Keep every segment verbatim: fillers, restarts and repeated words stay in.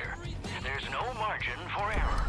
here. There's no margin for error.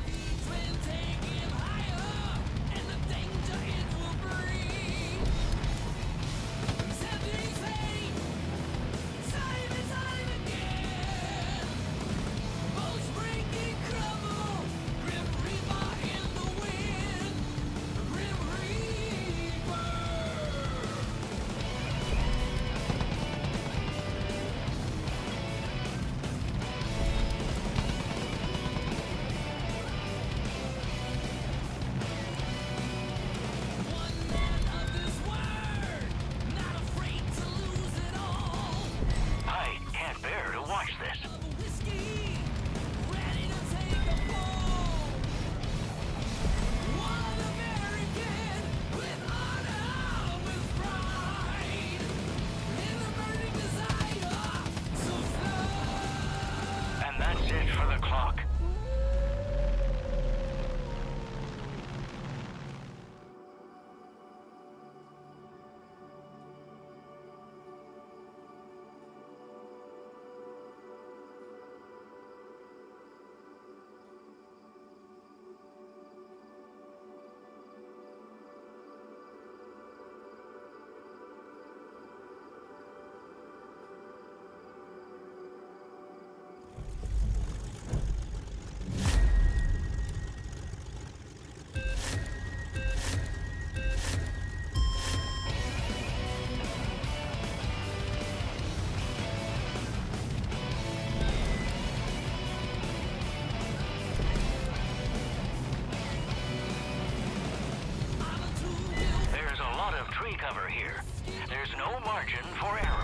Cover here. There's no margin for error.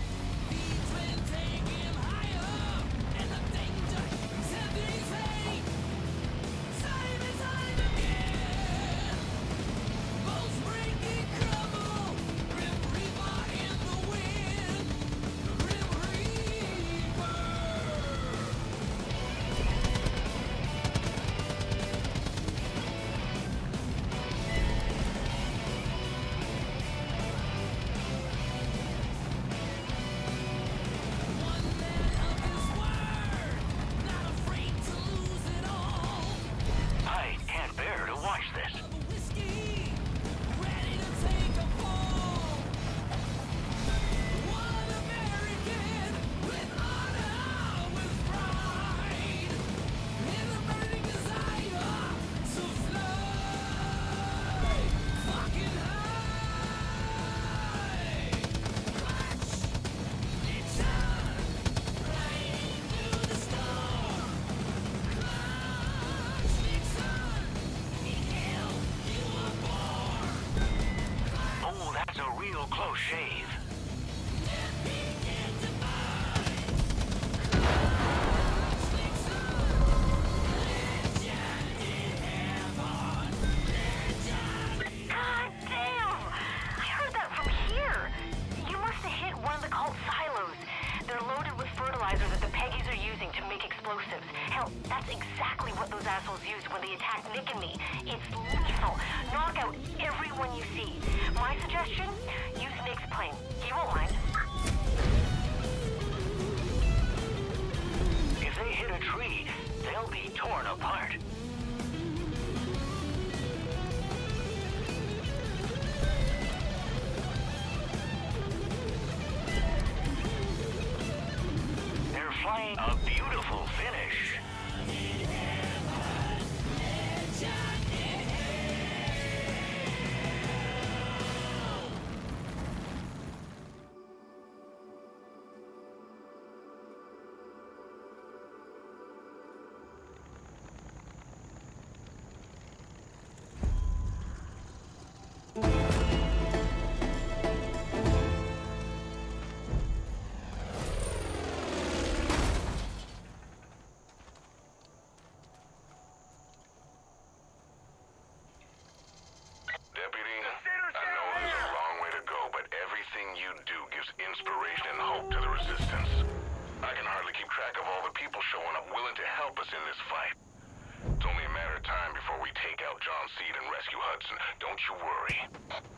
Close shave. Hell, that's exactly what those assholes used when they attacked Nick and me. It's lethal. Knock out everyone you see. My suggestion? Use Nick's plane. He won't mind. If they hit a tree, they'll be torn apart. They're flying a beautiful finish. Inspiration and hope to the resistance. I can hardly keep track of all the people showing up willing to help us in this fight. It's only a matter of time before we take out John Seed and rescue Hudson. Don't you worry.